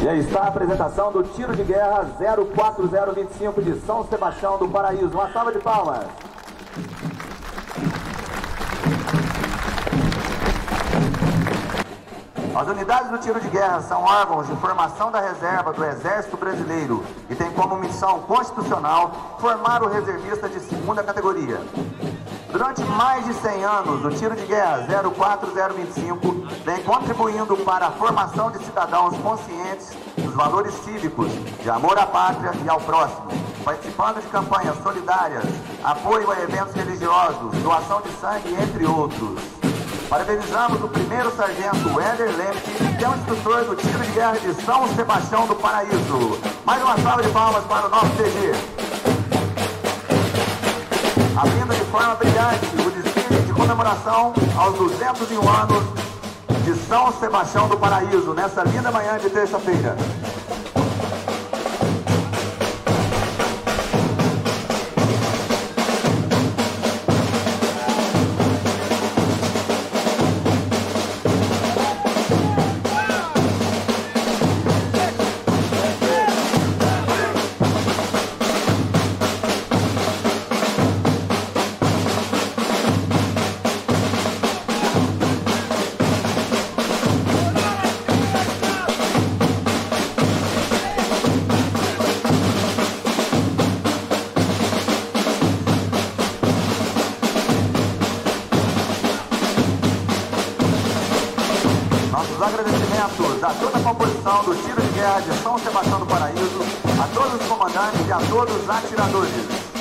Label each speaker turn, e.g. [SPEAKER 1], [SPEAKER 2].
[SPEAKER 1] E aí está a apresentação do tiro de guerra 04025 de São Sebastião do Paraíso. Uma salva de palmas. As unidades do tiro de guerra são órgãos de formação da reserva do Exército Brasileiro e têm como missão constitucional formar o reservista de segunda categoria. Durante mais de 100 anos, o tiro de guerra 04025 vem contribuindo para a formação de cidadãos conscientes dos valores cívicos, de amor à pátria e ao próximo, participando de campanhas solidárias, apoio a eventos religiosos, doação de sangue, entre outros. Parabenizamos o primeiro sargento Éder Lemke, que é o instrutor do tiro de guerra de São Sebastião do Paraíso. Mais uma salva de palmas para o nosso TG. Abrindo de forma brilhante o desfile de comemoração aos 201 anos de São Sebastião do Paraíso, nessa linda manhã de terça-feira. Nossos agradecimentos a toda a composição do tiro de guerra de São Sebastião do Paraíso, a todos os comandantes e a todos os atiradores.